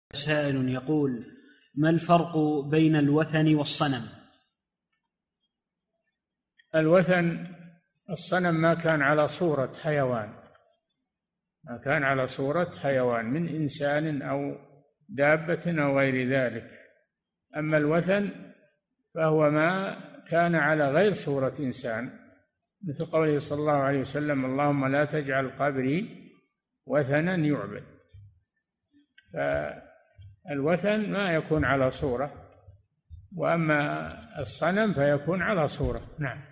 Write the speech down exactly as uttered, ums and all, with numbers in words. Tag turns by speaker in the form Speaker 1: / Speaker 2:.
Speaker 1: سائل يقول: ما الفرق بين الوثن والصنم؟
Speaker 2: الوثن الصنم ما كان على صورة حيوان، ما كان على صورة حيوان من إنسان أو دابة أو غير ذلك. أما الوثن فهو ما كان على غير صورة إنسان، مثل قوله صلى الله عليه وسلم: اللهم لا تجعل قبري وثنا يعبد. فالوثن ما يكون على صورة، وأما الصنم فيكون على صورة. نعم.